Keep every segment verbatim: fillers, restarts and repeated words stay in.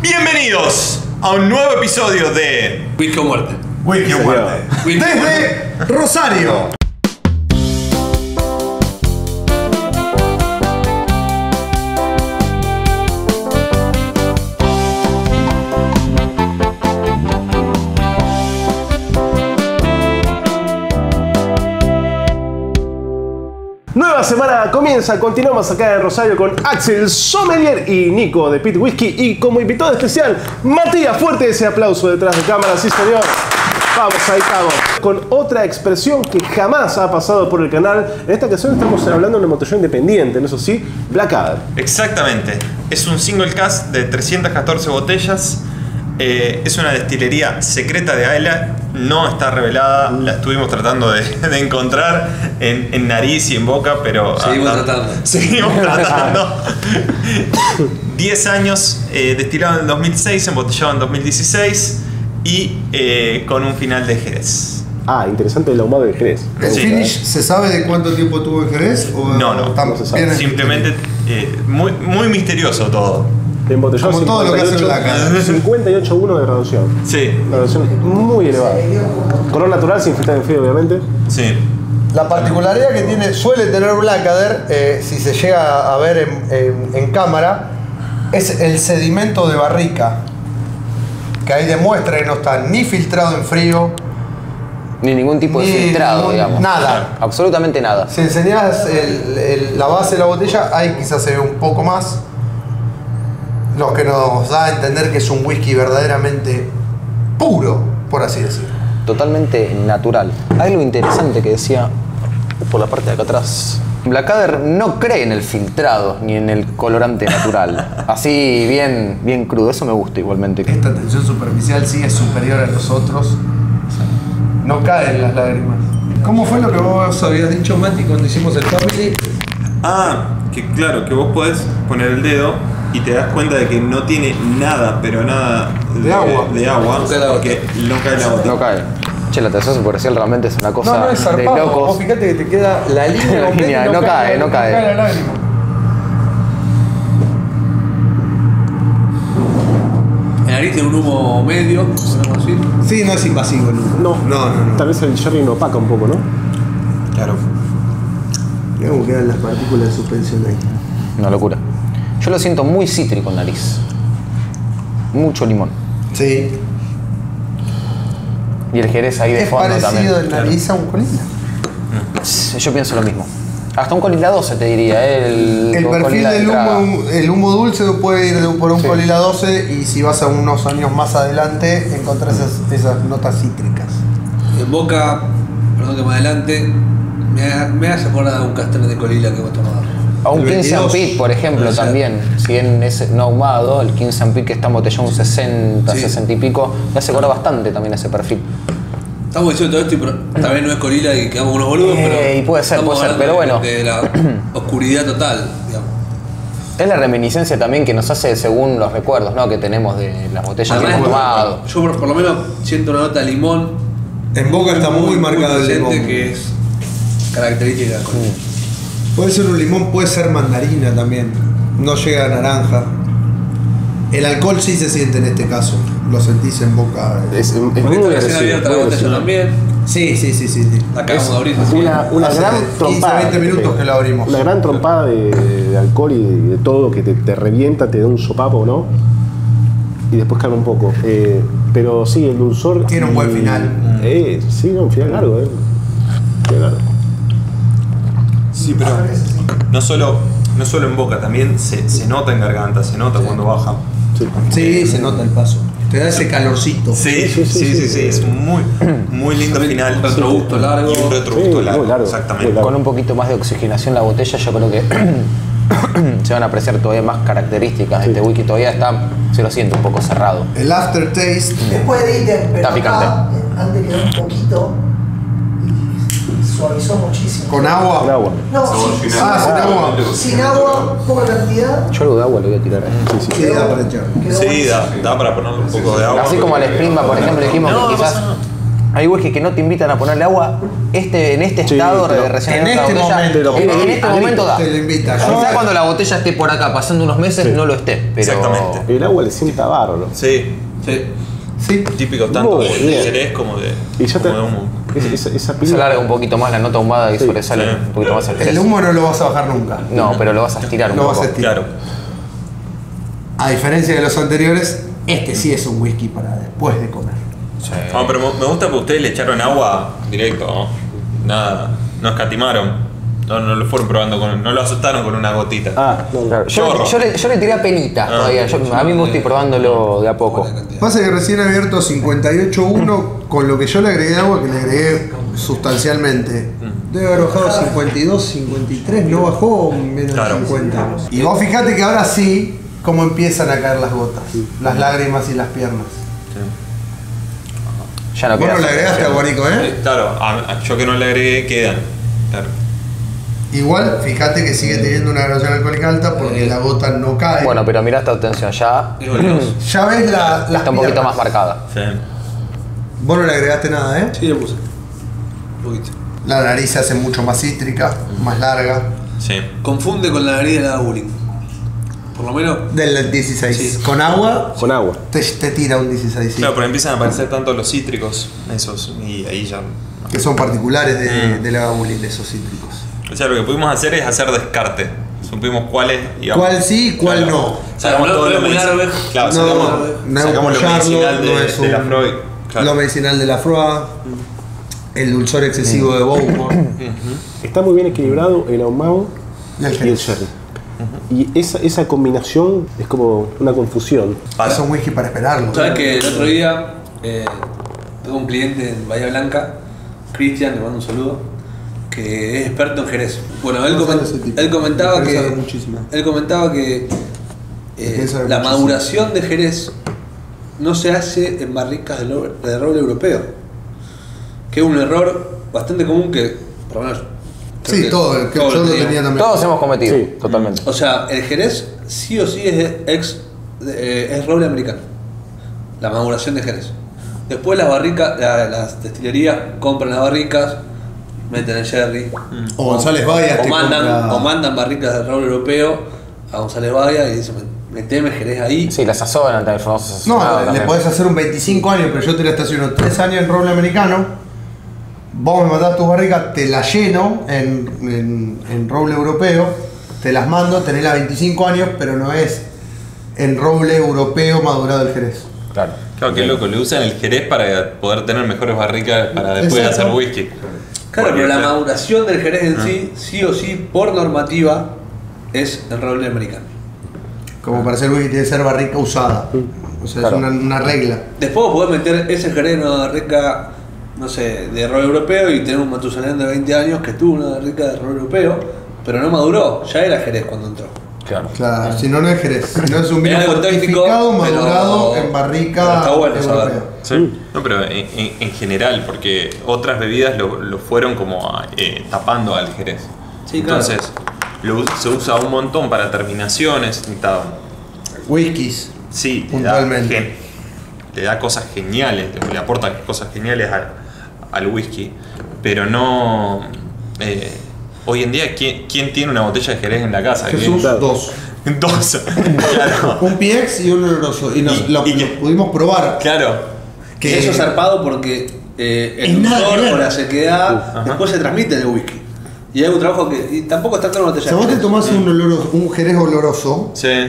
Bienvenidos a un nuevo episodio de Whisky o Muerte. Whisky o Muerte. Desde Rosario. Nueva semana comienza, continuamos acá en Rosario con Axel Sommelier y Nico de Pit Whisky y como invitado especial, Matías. Fuerte ese aplauso detrás de cámara, sí señor. Vamos, ahí estamos. Con otra expresión que jamás ha pasado por el canal. En esta ocasión estamos hablando de una botella independiente, ¿no? Eso sí, Blackadder. Exactamente. Es un single cask de trescientas catorce botellas. Eh, es una destilería secreta de Ayla. No está revelada. La estuvimos tratando de, de encontrar en, en nariz y en boca, pero... Seguimos hasta, tratando. Seguimos tratando. diez años, eh, destilado en el dos mil seis, embotellado en dos mil dieciséis y eh, con un final de Jerez. Ah, interesante el ahumado de Jerez. ¿El Sí. finish se sabe de cuánto tiempo tuvo en Jerez? O No, no, está no se sabe. bien Simplemente eh, muy, muy misterioso todo. Embotellado Como todo lo que hace Blackadder. cincuenta y ocho punto uno de graduación. Sí, Una graduación muy elevada. Color natural sin filtrar en frío, obviamente. sí. La particularidad que tiene, suele tener Blackadder, eh, si se llega a ver en, en- en cámara, es el sedimento de barrica. Que ahí demuestra que no está ni filtrado en frío, Ni ningún tipo de ni filtrado, ningún- digamos. nada. Absolutamente nada. Si enseñás el- el- la base de la botella, ahí quizás se ve un poco más. Lo que nos da a entender que es un whisky verdaderamente puro, por así decirlo. Totalmente natural. Hay algo interesante que decía por la parte de acá atrás. Blackadder no cree en el filtrado ni en el colorante natural. Así bien, bien crudo. Eso me gusta igualmente. Esta tensión superficial sí es superior a los otros. No caen las lágrimas. ¿Cómo fue lo que vos habías dicho, Mati, cuando hicimos el family? Ah, que claro, que vos podés poner el dedo y te das cuenta de que no tiene nada, pero nada De agua. de agua, No cae la porque no cae la gota. No cae. Che, la tensión superficial realmente es una cosa No, no es de zarpado. Vos locos. fíjate que te queda la línea La completa y línea, no cae, no cae. la lágrima. En nariz tiene un humo medio, podemos decir. Sí, no es invasivo el humo. No, no, no. no. Tal vez el sherry no opaca un poco, ¿no? Claro. Mirá cómo quedan las partículas de suspensión ahí. Una locura. Yo lo siento muy cítrico en nariz. Mucho limón. Sí. Y el Jerez ahí de Es fondo parecido también. en nariz a un colina. Yo pienso lo mismo. Hasta un colila doce te diría, ¿eh? El, El perfil colila de del entrada. humo, el humo dulce puede ir de- por un Sí. colila doce y si vas a unos años más adelante encontrás esas, esas notas cítricas. En boca, perdón que me adelante, me, me hace acordar a un castaño de colila que vos tomabas. A un El quince veintidós, ampit, por ejemplo, puede ser. también. Si bien es no ahumado, el quince ampit que está embotellado un sesenta, Sí. sesenta y pico, me hace acordar bastante también ese perfil. Estamos diciendo todo esto y pero también no es colila y quedamos unos boludos, Eh, pero. y puede ser, estamos puede ser, hablando pero de- bueno. De la oscuridad total, digamos. Es la reminiscencia también que nos hace según los recuerdos, ¿no? Que tenemos de las botellas que Además, hemos tomado. yo por, por lo menos siento una nota de limón. En boca está muy marcado el presente, limón. que es característica de la colila. Puede ser un limón, puede ser mandarina también. No llega a naranja. El alcohol sí se siente en este caso. Lo sentís en boca. Es, es Porque muy esto recién agresivo, abierta la muy botella agresivo. también. Sí, sí, sí, sí. sí. La acabamos de abrir. Una, una Hace gran quince, trompada. veinte minutos que lo abrimos. Una gran trompada de, de alcohol y de, de todo que te, te revienta, te da un sopapo, ¿no? Y después calma un poco. Eh, pero sí, el dulzor. Tiene un buen y- final. Eh, sí, no, un final largo, ¿eh? Final largo. Sí, pero no solo, no solo en boca, también se, se nota en garganta, se nota cuando baja. Sí. Sí, se nota el paso. Te da ese calorcito. Sí, sí, sí, sí, sí, sí, sí. es muy, muy lindo final. Un retrogusto largo. Y un retrogusto Sí, muy largo, largo, exactamente. muy largo. Con un poquito más de oxigenación la botella, yo creo que se van a apreciar todavía más características de este whisky. Todavía está, se lo siente un poco cerrado. El aftertaste. Después de ítem, pero Está picante. acá, eh, antes quedó un poquito y suavizó muchísimo. Con agua. Con agua. No, Sabor sin, final. Ah, sin agua. sin agua, poca cantidad. Yo algo de agua le voy a tirar ahí. Sí, sí. Sí, da para echar. quedó Sí, buenísimo. da, da para ponerle un poco de agua. Así como al Springba, por ejemplo, dijimos No, que no quizás pasa nada. Hay whisky que no te invitan a ponerle agua. Este, en este Sí, estado pero de recién en abierta este la botella, momento, en, en este a momento da. Te lo invita. Yo- Quizá cuando la botella esté por acá pasando unos meses no lo esté, pero Exactamente. El agua le sienta bárbaro. Sí, Sí. Sí. típico tanto Muy de, bien. de Jerez como de, Y ya como te, de humo. es- esa, esa se pila. alarga un poquito más la nota ahumada y Sí, sobresale sí. un poquito más el jerez. El humo no lo vas a bajar nunca. No, pero lo vas a estirar un Lo vas poco. a estirar. Claro. A diferencia de los anteriores, este sí es un whisky para después de comer. Sí. No, pero me me gusta que ustedes le echaron agua directo, ¿no? Nada, no escatimaron. No, no lo fueron probando con. No lo asustaron con una gotita. Ah, no, Claro, yo, Chorro. yo le, yo le tiré a penita Ah. todavía. Yo- a mí me estoy probándolo de a poco. Buena cantidad. Pasa que recién abierto cincuenta y ocho punto uno, con lo que yo le agregué agua, que le agregué sustancialmente. Debe haber bajado cincuenta y dos, cincuenta y tres, no bajó menos Claro. de cincuenta. Y vos fijate que ahora sí, cómo empiezan a caer las gotas, las lágrimas y las piernas. Ya no Bueno, queda le agregaste agua, Nico, ¿eh? Eh, Claro, a- a- yo que no le agregué quedan. Claro. Igual, fíjate que sigue teniendo una graduación alcohólica alta porque la gota no cae. Bueno, pero mirá esta atención, ya Es oleoso. Ya ves la, las está un poquito piernas. más marcada. Sí. Vos no le agregaste nada, ¿eh? Sí, le puse. Un poquito. La nariz se hace mucho más cítrica, más larga. Sí. Confunde con la nariz de la Bullying. Por lo menos. Del dieciséis. Sí. Con agua, con agua. te, te tira un dieciséis. sí. Claro, pero empiezan a aparecer tanto los cítricos, esos, y ahí ya. Que son particulares de, Mm. de la gabulín, de esos cítricos. O sea, lo que pudimos hacer es hacer descarte. Supimos cuáles íbamos. ¿Cuál sí, cuál Claro. no? Sacamos No, todo no lo es muy medici- árabe. Claro, No, sacamos, no es sacamos lo apoyarlo, medicinal de, no es de la un- Freud. Claro. Lo medicinal de la Froid, el dulzor excesivo de Bowmore Está muy bien equilibrado el ahumado y el y el Jerez. sherry. Y esa, esa combinación es como una confusión. Para. Es un whisky para esperarlo. ¿Sabes que el otro día eh, tengo un cliente en Bahía Blanca, Cristian, le mando un saludo, que es experto en Jerez? Bueno, él, No comen- sabe ese tipo. él comentaba Jerez sabe que muchísimo. él comentaba que eh, Jerez sabe la muchísimo. maduración de Jerez no se hace en barricas de, lo- de roble europeo, que es un error bastante común que, por lo menos, creo Sí, que todo, el que todos yo lo teníamos. tenía también. Todos hemos cometido, Sí. totalmente. O sea, el Jerez sí o sí es ex eh, es roble americano. La maduración de Jerez. Después las barricas, la- las destilerías compran las barricas, meten el sherry. O González Bayas o te mandan, compra- o mandan barricas de roble europeo a González Bayas y dicen, meteme Jerez ahí. Sí, la sazonan, el famoso No, sazonado le también. podés hacer un veinticinco años, pero yo te la estaciono tres años en roble americano. Vos me mandás tus barricas, te las lleno en, en, en roble europeo, te las mando, tenés las veinticinco años, pero no es en roble europeo madurado el Jerez. Claro. Claro, que loco, le usan el Jerez para poder tener mejores barricas para después de Exacto. hacer whisky. Claro, Porque, pero la o sea, maduración del Jerez en Ah. sí, sí o sí, por normativa, es en roble americano. Como para hacer whisky tiene que ser barrica usada. O sea, Claro. es una, una regla. Después vos podés meter ese Jerez en una barrica, no sé, de roble europeo y tener un Matusalén de veinte años que tuvo una barrica de roble europeo, pero no maduró, ya era Jerez cuando entró. Claro. Claro, si no, no es Jerez. Si no es un vino Es algo técnico, fortificado, pero- madurado en pero barrica está bueno europea. saberlo. Sí. No, pero en, en- en general, porque otras bebidas lo, lo fueron como eh, tapando al Jerez. Sí, claro. Entonces, lo us- se usa un montón para terminaciones. y tal. Whiskies. Sí, le da, Puntualmente. gen- le da cosas geniales, le aporta cosas geniales al, al whisky, pero no. eh, hoy en día, ¿quién, quién tiene una botella de Jerez en la casa? Jesús, Claro. dos. ¿Quién? Dos. Claro. Un P X y un oloroso. Y, nos, Y- lo, y que- lo pudimos probar. Claro. Que Que- eso es zarpado porque eh, Es el nada que dulzor ver. o la sequedad Ajá. después se transmite en el whisky. Y hay un trabajo que y tampoco está en una O botella. sea, vos te de tomás un, oloroso, un Jerez oloroso Sí.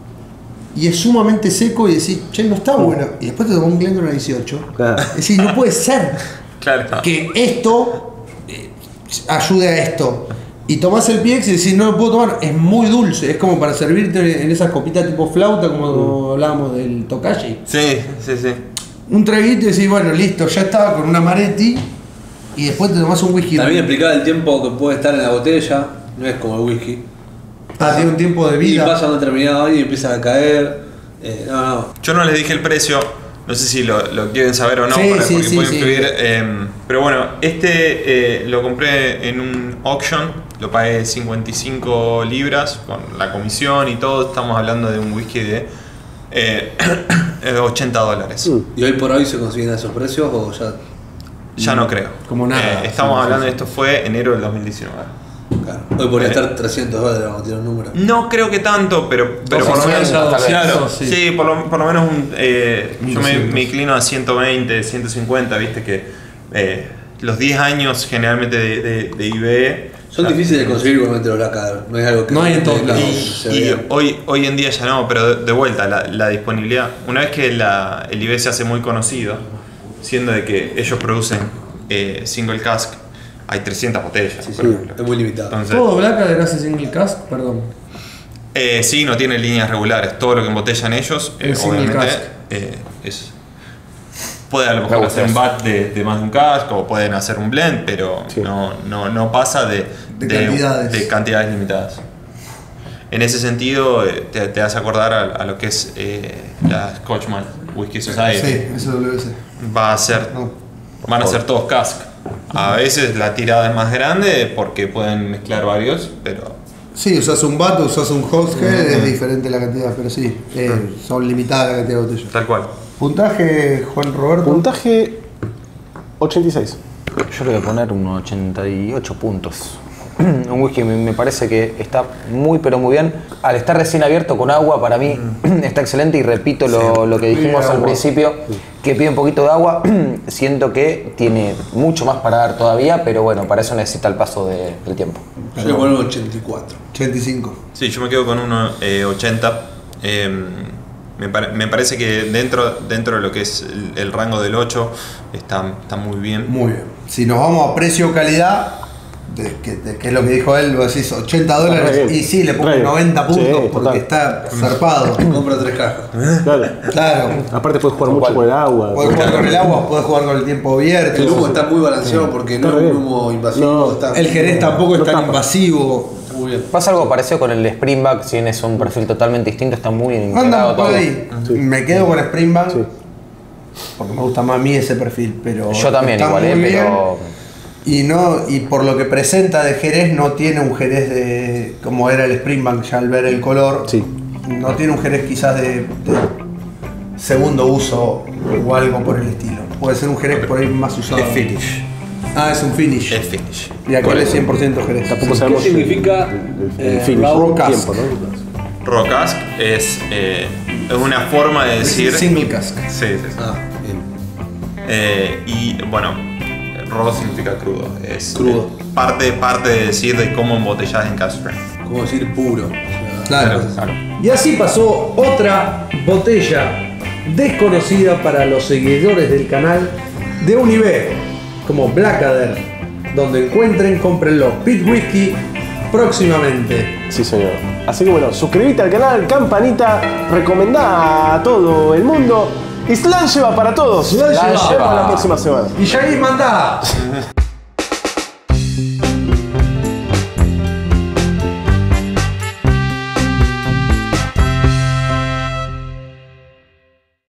y es sumamente seco y decís, che, no está bueno. Y después te tomás un Glendronach dieciocho. Claro. Y decís, no puede ser Claro. que esto eh, ayude a esto. Y tomás el P X y decís, no lo puedo tomar, es muy dulce. Es como para servirte en esas copitas tipo flauta, como hablábamos del Tokashi. Sí, sí, sí. Un traguito y decís, bueno, listo, ya estaba con una Maretti. Y después te tomás un whisky. También explicaba el tiempo que puede estar en la botella, no es como el whisky. Ah, tiene un tiempo de Y vida. pasa un determinado año y empieza a caer. Eh, no, no. Yo no les dije el precio, no sé si lo, lo quieren saber o no, Sí, para- sí, porque sí, puede sí. influir. eh, pero bueno, este eh, lo compré en un auction, lo pagué cincuenta y cinco libras con la comisión y todo. Estamos hablando de un whisky de eh, ochenta dólares. Mm. ¿Y hoy por hoy se consiguen esos precios o ya? Ya no creo. Como nada. Eh, estamos Sí, hablando sí, de esto fue enero del dos mil diecinueve. Claro. Hoy podría Eh. estar trescientos dólares, vamos a tirar un número. No creo que tanto, pero, pero por lo menos. doscientos, tal vez. Claro, sí. sí, por, lo, por lo menos un, eh, Un yo me, doscientos. me inclino a ciento veinte, ciento cincuenta, viste que eh, los diez años generalmente de, de, de I B E. Son ya- difíciles de conseguir igualmente los Blackadder. No es algo que No hay en todos lados. se Y, y vea. hoy, hoy en día ya no, pero de, de vuelta, la, la disponibilidad. Una vez que la, el I B E se hace muy conocido, siendo de que ellos producen eh, single cask, hay trescientas botellas, Sí, por sí, ejemplo. es muy limitado. Entonces, Todo Blackadder hace single cask, perdón. eh, sí, no tiene líneas regulares. Todo lo que embotellan ellos, eh, El single obviamente, cask. eh, es. Puede a lo mejor Me hacer gusta un eso. bat de, de más de un cask o pueden hacer un blend, pero Sí. no, no, no pasa de, De cantidades. de cantidades limitadas. En ese sentido, eh, te, te hace acordar a, a lo que es eh, la Scotchman Whisky Society. Sí, eso W C. Va a ser, No. van a ser todos cask. A veces la tirada es más grande porque pueden mezclar varios, pero Sí, usas un bat, usas un Hogshead, es diferente la cantidad, pero sí, eh, son limitadas la cantidad de botellas. tal cual. Puntaje, Juan Roberto. Puntaje ochenta y seis. Yo le voy a poner unos ochenta y ocho puntos. Un whisky me me parece que está muy pero muy bien. Al estar recién abierto con agua, para mí está excelente y repito lo, lo que dijimos al principio, que pide un poquito de agua. Siento que tiene mucho más para dar todavía, pero bueno, para eso necesita el paso de- del tiempo. Yo le pongo un ochenta y cuatro. ochenta y cinco. Sí, yo me quedo con uno eh, ochenta. Eh, me, pare- me parece que dentro, dentro de lo que es el, el rango del ocho está, está muy bien. Muy bien. Si nos vamos a precio-calidad, de, que, de- que es lo que dijo él, vos decís ochenta Re dólares bien. y sí, le pongo Re bien. noventa puntos Sí, porque total. está zarpado. Compro tres cajas. Claro. Claro. Aparte puedes jugar mucho con el agua. Puedes jugar con el agua, puedes jugar con el tiempo abierto. El humo está muy balanceado porque Está no es re un bien. humo invasivo. No. Está El Jerez tampoco es No tan tapa. invasivo. está muy bien. Pasa algo parecido con el Springback, si bien es un perfil totalmente distinto, está muy bien integrado Anda por todo. ahí. Sí. Me quedo con Springbank Sí. porque me gusta más a mí ese perfil, pero Yo también está igual, muy eh, bien. pero Y no, y por lo que presenta de Jerez, no tiene un Jerez de. Como era el Springbank ya al ver el color. Sí. No tiene un Jerez quizás de, de segundo uso o algo por el estilo. Puede ser un Jerez por ahí más usado. Es finish. Ah, es un finish. Es finish. Y aquel es cien por ciento Jerez. Tampoco ¿Qué sabemos significa el, el, eh, el finish, raw el cask? tiempo, ¿no? Raw cask es, eh, es una forma de decir. Single cask. Sí, sí, sí. Ah, bien. Eh, y bueno, raw significa crudo. Es Crudo. eh, parte, parte de decir de cómo embotellas en cask strength. Como decir puro. O sea, Claro. Claro. Y así pasó otra botella desconocida para los seguidores del canal de un I B E, como Blackadder. Donde encuentren, cómprenlo. Pit Whisky próximamente. Sí, señor. Así que bueno, suscríbete al canal, campanita, recomendá a todo el mundo. Y Slan lleva para todos. Slan Nos lleva. vemos la próxima semana. Y Yair, mandá.